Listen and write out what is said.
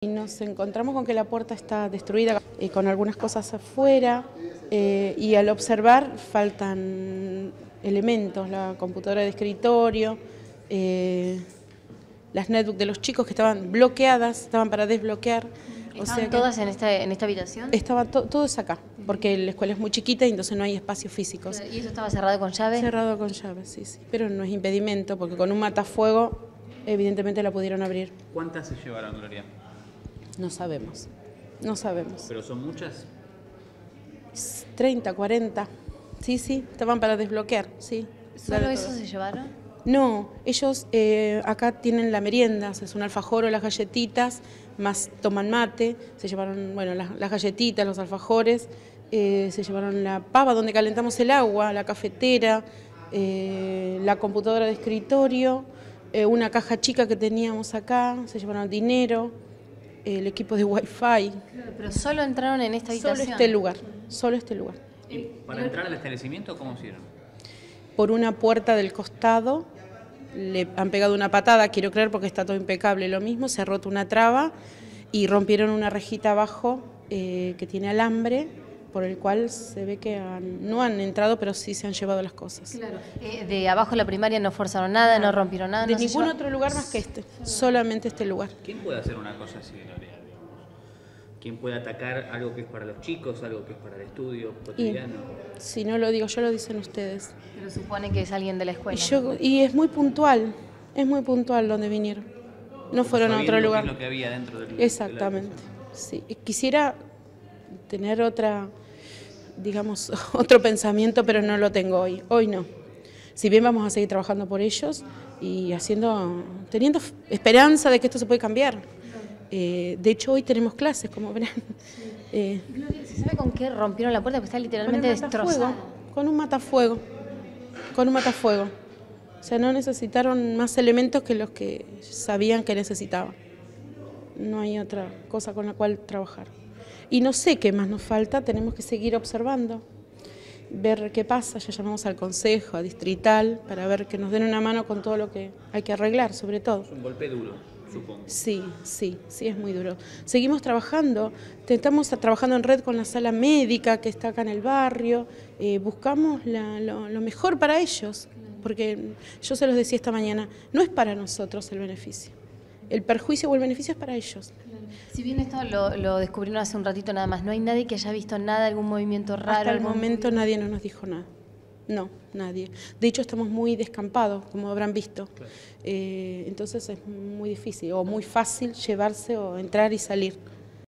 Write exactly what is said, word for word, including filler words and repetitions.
Y nos encontramos con que la puerta está destruida, eh, con algunas cosas afuera, eh, y al observar faltan elementos, la computadora de escritorio, eh, las netbooks de los chicos que estaban bloqueadas, estaban para desbloquear. ¿Estaban o sea todas en esta, en esta habitación? Estaba to, todo es acá, porque la escuela es muy chiquita y entonces no hay espacios físicos. ¿Y eso estaba cerrado con llave? Cerrado con llave, sí, sí. Pero no es impedimento, porque con un matafuego evidentemente la pudieron abrir. ¿Cuántas se llevaron, Gloria? No sabemos, no sabemos. ¿Pero son muchas? treinta, cuarenta. Sí, sí, estaban para desbloquear, sí. ¿Solo eso se llevaron? No, ellos eh, acá tienen la merienda, o sea, es un alfajor o las galletitas, más toman mate, se llevaron, bueno, las, las galletitas, los alfajores, eh, se llevaron la pava donde calentamos el agua, la cafetera, eh, la computadora de escritorio, eh, una caja chica que teníamos acá, se llevaron dinero, el equipo de wifi. Pero solo entraron en esta habitación. Solo este lugar, solo este lugar. ¿Y para entrar al establecimiento cómo hicieron? Por una puerta del costado, le han pegado una patada, quiero creer porque está todo impecable, lo mismo, se ha roto una traba y rompieron una rejita abajo eh, que tiene alambre, por el cual se ve que han, no han entrado, pero sí se han llevado las cosas. Claro. Eh, de abajo de la primaria no forzaron nada, no, no rompieron nada. De no ningún otro lugar más que este, solamente este lugar. ¿Quién puede hacer una cosa así, Gloria? ¿Quién puede atacar algo que es para los chicos, algo que es para el estudio cotidiano? Y, si no lo digo yo, lo dicen ustedes. Pero supone que es alguien de la escuela. Y, yo, y es muy puntual, es muy puntual donde vinieron. No fueron a otro lugar. Lo que había dentro del, exactamente, de sí. Quisiera tener otra, digamos, otro pensamiento, pero no lo tengo hoy. Hoy no. Si bien vamos a seguir trabajando por ellos y haciendo, teniendo esperanza de que esto se puede cambiar. Eh, de hecho, hoy tenemos clases, como verán. Eh, ¿Se sabe con qué rompieron la puerta? Porque está literalmente destrozada. Con un matafuego, con un matafuego. O sea, no necesitaron más elementos que los que sabían que necesitaban. No hay otra cosa con la cual trabajar. Y no sé qué más nos falta, tenemos que seguir observando, ver qué pasa. Ya llamamos al consejo, a distrital, para ver que nos den una mano con todo lo que hay que arreglar, sobre todo. Es un golpe duro. Supongo. Sí, sí, sí, es muy duro. Seguimos trabajando, estamos trabajando en red con la sala médica que está acá en el barrio, eh, buscamos la, lo, lo mejor para ellos, porque yo se los decía esta mañana, no es para nosotros el beneficio, el perjuicio o el beneficio es para ellos. Si bien esto lo, lo descubrieron hace un ratito nada más, ¿no hay nadie que haya visto nada, algún movimiento raro? Hasta el algún... momento nadie no nos dijo nada. No, nadie. De hecho, estamos muy descampados, como habrán visto. Claro. Eh, entonces es muy difícil o muy fácil llevarse o entrar y salir.